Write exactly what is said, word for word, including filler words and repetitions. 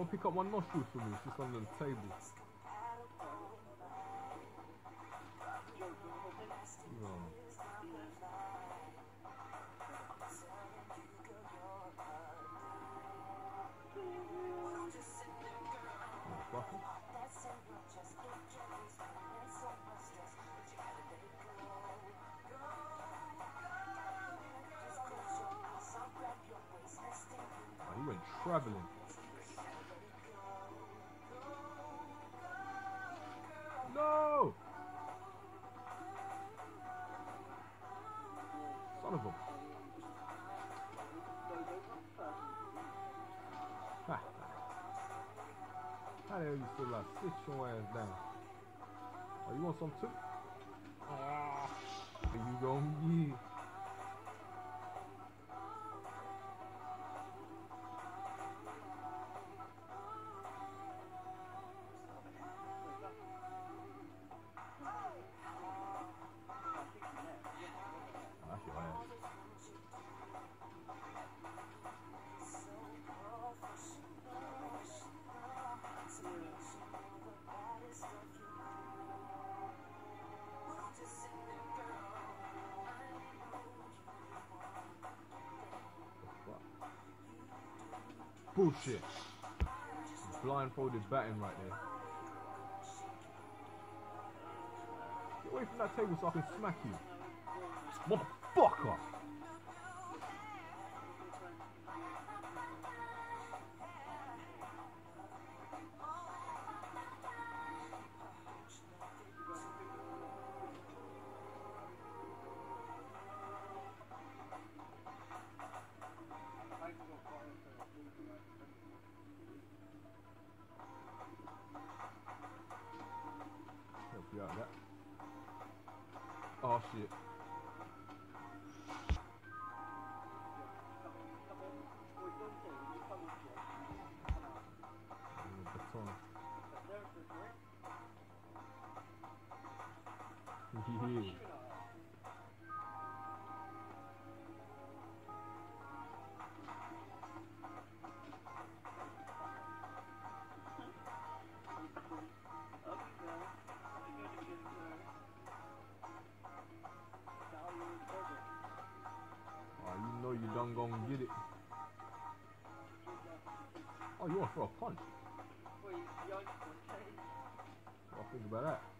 Someone pick up my nostrils for me. It's just under the table. No. Oh, he went travelling. No! Son of a... Ha! How the hell you still like? Sit your ass down. Oh, you want some too? Ah! You gon' get. That's your ass. Bullshit. Blindfolded batting right there. Get away from that table so I can smack you. Motherfucker! Help you out of that. Oh shit. Baton. Yeah. Oh, you know you done gonna get it. Oh, you want for a punch? What do I think about that?